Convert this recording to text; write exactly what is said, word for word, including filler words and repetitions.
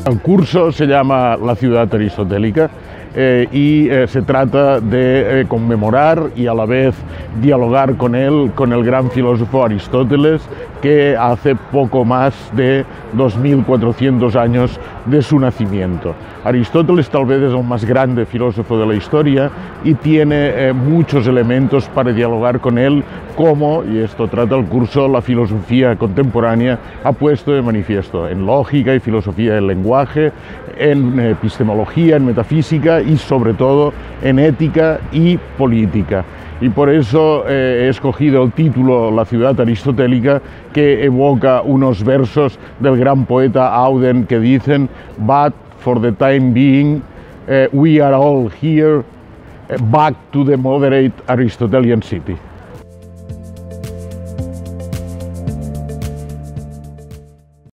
El curso se llama La ciudad aristotélica eh, y eh, se trata de eh, conmemorar y a la vez dialogar con él, con el gran filósofo Aristóteles, que hace poco más de dos mil cuatrocientos años de su nacimiento. Aristóteles tal vez es el más grande filósofo de la historia y tiene eh, muchos elementos para dialogar con él, como, y esto trata el curso, la filosofía contemporánea ha puesto de manifiesto en lógica y filosofía del lenguaje, en epistemología, en metafísica y sobre todo en ética y política. Y por eso eh, he escogido el título La ciudad aristotélica, que evoca unos versos del gran poeta Auden que dicen: "But for the time being, uh, we are all here, uh, back to the moderate Aristotelian city."